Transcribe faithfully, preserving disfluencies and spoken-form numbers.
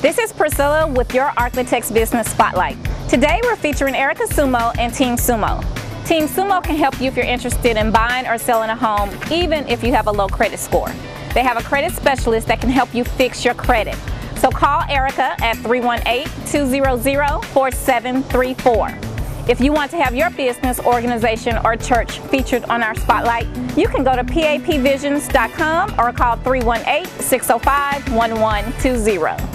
This is Priscilla with your Architects Business Spotlight. Today we're featuring Erica Sumo and Team Sumo. Team Sumo can help you if you're interested in buying or selling a home, even if you have a low credit score. They have a credit specialist that can help you fix your credit. So call Erica at three one eight, two zero zero, four seven three four. If you want to have your business, organization, or church featured on our spotlight, you can go to P A P visions dot com or call three one eight, six zero five, one one two zero.